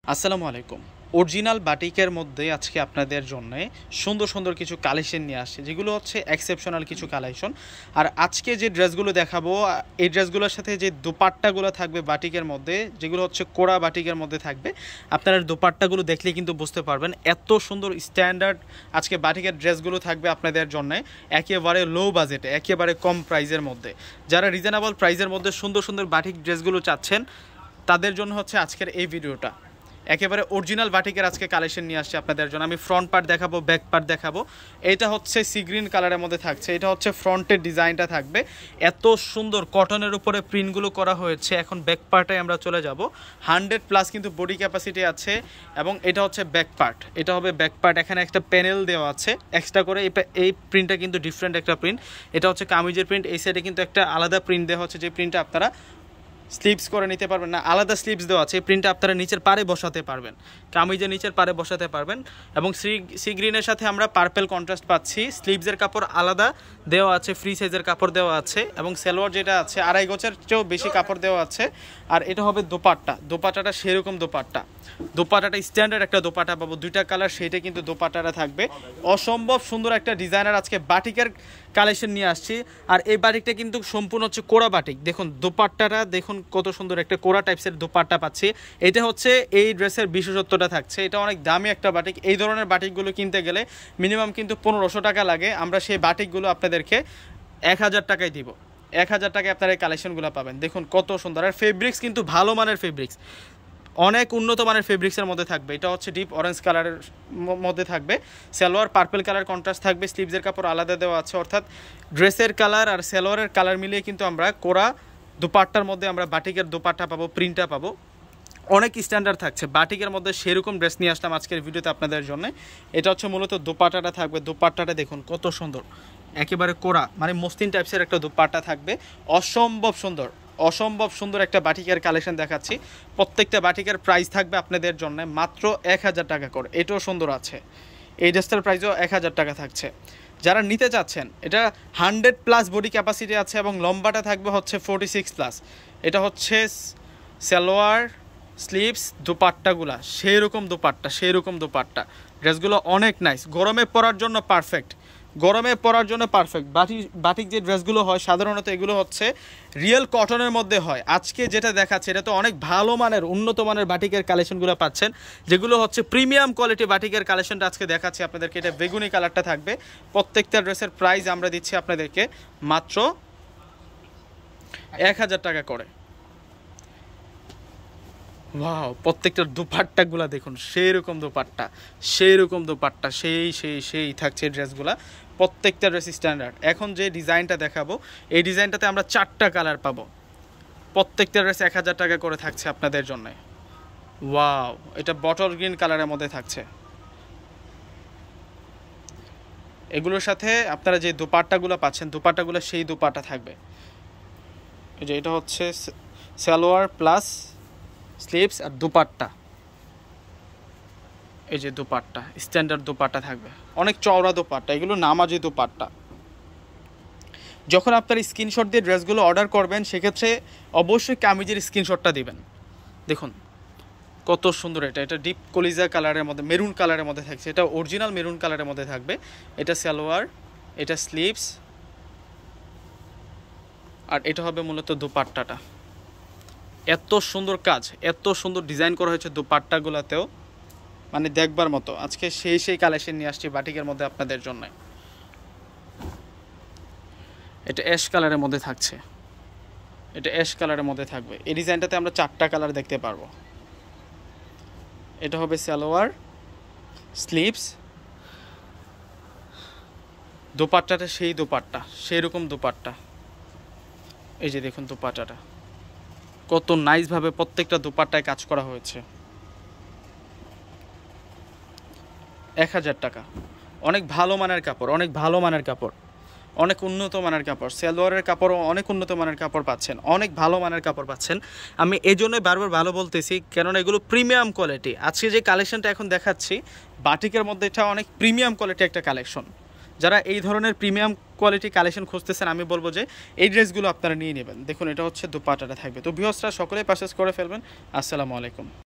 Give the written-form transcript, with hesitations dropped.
আসসালামু আলাইকুম। অরিজিনাল বাটিকের মধ্যে আজকে আপনাদের জন্য সুন্দর সুন্দর কিছু কালেকশন নিয়ে আসছে, যেগুলো হচ্ছে এক্সেপশনাল কিছু কালেকশন। আর আজকে যে ড্রেসগুলো দেখাবো, এই ড্রেসগুলোর সাথে যে দোপাট্টাগুলো থাকবে বাটিকের মধ্যে, যেগুলো হচ্ছে কোরা বাটিকের মধ্যে থাকবে, আপনারা দোপাট্টাগুলো দেখলে কিন্তু বুঝতে পারবেন এত সুন্দর স্ট্যান্ডার্ড আজকে বাটিকের ড্রেসগুলো থাকবে আপনাদের জন্য একেবারে লো বাজেটে, একেবারে কম প্রাইজের মধ্যে। যারা রিজনেবল প্রাইজের মধ্যে সুন্দর সুন্দর বাটিক ড্রেসগুলো চাচ্ছেন, তাদের জন্য হচ্ছে আজকের এই ভিডিওটা। একেবারে অরিজিনাল বাটিকের আজকে কালেকশন নিয়ে আসছে আপনাদের জন্য। আমি ফ্রন্ট পার্ট দেখাবো, ব্যাক পার্ট দেখাবো। এটা হচ্ছে সি গ্রিন কালারের মধ্যে থাকছে, এটা হচ্ছে ফ্রন্টের ডিজাইনটা থাকবে। এত সুন্দর কটনের উপরে প্রিন্টগুলো করা হয়েছে। এখন ব্যাক পার্টে আমরা চলে যাব। 100+ কিন্তু বডি ক্যাপাসিটি আছে, এবং এটা হচ্ছে ব্যাক পার্ট। এটা হবে ব্যাক পার্ট। এখানে একটা প্যানেল দেওয়া আছে এক্সট্রা করে। এই প্রিন্টটা কিন্তু ডিফারেন্ট একটা প্রিন্ট। এটা হচ্ছে কামিজের প্রিন্ট। এই সাইডে কিন্তু একটা আলাদা প্রিন্ট দেওয়া হচ্ছে, যে প্রিন্টটা আপনারা স্লিপস করে নিতে পারবেন না, আলাদা স্লিপস দেওয়া আছে। এই প্রিন্টটা আপনারা নিচের পারে বসাতে পারবেন, কামিজের নিচের পারে বসাতে পারবেন। এবং সি গ্রিনের সাথে আমরা পার্পেল কন্ট্রাস্ট পাচ্ছি। স্লিভসের কাপড় আলাদা দেওয়া আছে, ফ্রি সাইজের কাপড় দেওয়া আছে, এবং সালোয়ার যেটা আছে 2.5 গজের চেয়েও বেশি কাপড় দেওয়া আছে। আর এটা হবে দোপাট্টাটা সেরকম দোপাট্টাটা স্ট্যান্ডার্ড একটা দোপাট্টা পাবো, 2টা কালার, সেইটা কিন্তু দোপাট্টাটা থাকবে। অসম্ভব সুন্দর একটা ডিজাইনার আজকে বাটিকের কালেকশন নিয়ে আসছি। আর এই বাটিকটা কিন্তু সম্পূর্ণ হচ্ছে কোরা বাটিক। দেখুন দোপাট্টাটা দেখুন কত সুন্দর একটা কোরা টাইপসের দোপাট্টা পাচ্ছি। এটা হচ্ছে এই ড্রেসের বিশেষত্বটা থাকছে। এটা অনেক দামি একটা বাটিক। এই ধরনের বাটিকগুলো কিনতে গেলে মিনিমাম কিন্তু 1500 টাকা লাগে। আমরা সেই বাটিকগুলো আপনাদেরকে 1000 টাকায় দিব। 1000 টাকায় আপনারা এই কালেকশনগুলো পাবেন। দেখুন কত সুন্দর। আর ফেব্রিক্স কিন্তু ভালো মানের ফেব্রিক্স, অনেক উন্নত মানের ফেব্রিক্সের মধ্যে থাকবে। এটা হচ্ছে ডিপ অরেঞ্জ কালারের মধ্যে থাকবে। সালোয়ার পার্পল কালার কন্ট্রাস্ট থাকবে। স্লিভসের কাপড় আলাদা দেওয়া আছে, অর্থাৎ ড্রেসের কালার আর সালোয়ারের কালার মিলিয়ে কিন্তু আমরা কোরা দোপাট্টার মধ্যে আমরা বাটিকের দোপাট্টা পাবো, প্রিন্টটা পাবো। অনেক স্ট্যান্ডার্ড থাকছে বাটিকের মধ্যে, সেরকম ড্রেস নিয়ে আসলাম আজকের ভিডিওতে আপনাদের জন্য। এটা হচ্ছে মূলত দোপাট্টাটা থাকবে। দোপাট্টাটা দেখুন কত সুন্দর, একেবারে কোরা মানে মসলিন টাইপসের একটা দোপাট্টা থাকবে। অসম্ভব সুন্দর একটা বাটিকের কালেকশন দেখাচ্ছি। প্রত্যেকটা বাটিকের প্রাইস থাকবে আপনাদের জন্য মাত্র 1000 টাকা করে। এটাও সুন্দর আছে। এই ড্রেসটার প্রাইসও 1000 টাকা থাকছে। যারা নিতে চাচ্ছেন, এটা 100+ বডি ক্যাপাসিটি আছে, এবং লম্বাটা থাকবে হচ্ছে 46+। এটা হচ্ছে সালোয়ার, স্লিভস, দোপাট্টাগুলা সেই রকম দোপাট্টা। ড্রেসগুলো অনেক নাইস, গরমে পরার জন্য পারফেক্ট। বাটিক যে ড্রেসগুলো হয় সাধারণত এগুলো হচ্ছে রিয়েল কটনের মধ্যে হয়। আজকে যেটা দেখাচ্ছে এটা তো অনেক ভালো মানের, উন্নত মানের বাটিকের কালেকশনগুলো পাচ্ছেন, যেগুলো হচ্ছে প্রিমিয়াম কোয়ালিটি বাটিকের কালেকশনটা আজকে দেখাচ্ছি আপনাদেরকে। এটা বেগুনি কালারটা থাকবে। প্রত্যেকটা ড্রেসের প্রাইস আমরা দিচ্ছি আপনাদেরকে মাত্র 1000 টাকা করে। ওয়াও, প্রত্যেকটার দোপাট্টাগুলো দেখুন সেই রকম দোপাট্টা, সেই থাকছে ড্রেসগুলা। প্রত্যেকটা ড্রেস স্ট্যান্ডার্ড। এখন যে ডিজাইনটা দেখাবো, এই ডিজাইনটাতে আমরা 4টা কালার পাবো। প্রত্যেকটা ড্রেস 1000 টাকা করে থাকছে আপনাদের জন্য। ওয়াও, এটা বটল গ্রিন কালারের মধ্যে থাকছে। এগুলোর সাথে আপনারা যে দোপাট্টাগুলো পাচ্ছেন, দোপাট্টাগুলো সেই দোপাট্টা থাকবে। এই যে এটা হচ্ছে সালোয়ার প্লাস স্লিভস আর দোপাট্টা। এই যে দোপাট্টা স্ট্যান্ডার্ড দোপাট্টা থাকবে, অনেক চওড়া দোপাট্টা, এগুলো নামাজি দোপাট্টা। যখন আপনার স্ক্রিনশট দিয়ে ড্রেসগুলো অর্ডার করবেন, সেক্ষেত্রে অবশ্যই কামিজের স্ক্রিনশটটা দিবেন। দেখুন কত সুন্দর। এটা ডিপ কলিজা কালারের মধ্যে, মেরুন কালারের মধ্যে থাকছে। এটা অরিজিনাল মেরুন কালারের মধ্যে থাকবে। এটা সালোয়ার, এটা স্লিভস, আর এটা হবে মূলত দোপাট্টাটা। এত সুন্দর কাজ, এত সুন্দর ডিজাইন করা হয়েছে দোপাট্টাগুলোতেও, মানে দেখবার মতো। আজকে সেই কালেকশন নিয়ে আসছি বাটিকের মধ্যে আপনাদের জন্য। এটা অ্যাশ কালারের মধ্যে থাকছে, থাকবে। এই ডিজাইনটাতে আমরা 4টা কালার দেখতে পারবো। এটা হবে সালোয়ার, স্লিভস, দোপাট্টাটা সেই রকম দোপাট্টা। এই যে দেখুন দোপাট্টাটা কত নাইসভাবে প্রত্যেকটা দোপাট্টায় কাজ করা হয়েছে। 1000 টাকা। অনেক ভালো মানের কাপড়, অনেক উন্নত মানের কাপড়। সালোয়ারের কাপড়ও অনেক উন্নত মানের কাপড় পাচ্ছেন, অনেক ভালো মানের কাপড় পাচ্ছেন। আমি এই জন্যই বারবার ভালো বলতেছি, কেননা এগুলো প্রিমিয়াম কোয়ালিটি। আজকে যে কালেকশনটা এখন দেখাচ্ছি বাটিকের মধ্যে, এটা অনেক প্রিমিয়াম কোয়ালিটি একটা কালেকশন। যারা এই ধরনের প্রিমিয়াম কোয়ালিটি কালেকশন খুঁজতেছেন, আমি বলবো যে এই ড্রেসগুলো আপনারা নিয়ে নেবেন। দেখুন এটা হচ্ছে দোপাট্টাটা থাকবে। তো ভিউয়ার্সরা সকলেই পারচেজ করে ফেলবেন। আসসালামু আলাইকুম।